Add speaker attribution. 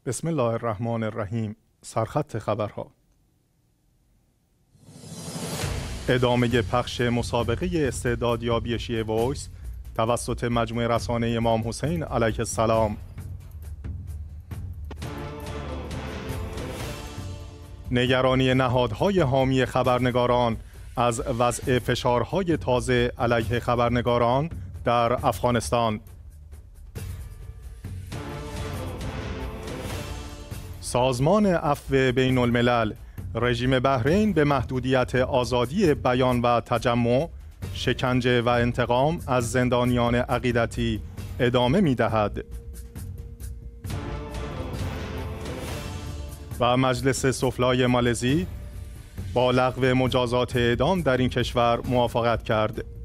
Speaker 1: بسم الله الرحمن الرحیم. سرخط خبرها. ادامه پخش مسابقه استعدادیابی شیعه وایس توسط مجموعه رسانه امام حسین علیه السلام. نگرانی نهادهای حامی خبرنگاران از وضع فشارهای تازه علیه خبرنگاران در افغانستان. سازمان عفو بین الملل رژیم بحرین به محدودیت آزادی بیان و تجمع، شکنجه و انتقام از زندانیان عقیدتی ادامه می‌دهد. و مجلس سفلای مالزی با لغو مجازات اعدام در این کشور موافقت کرد.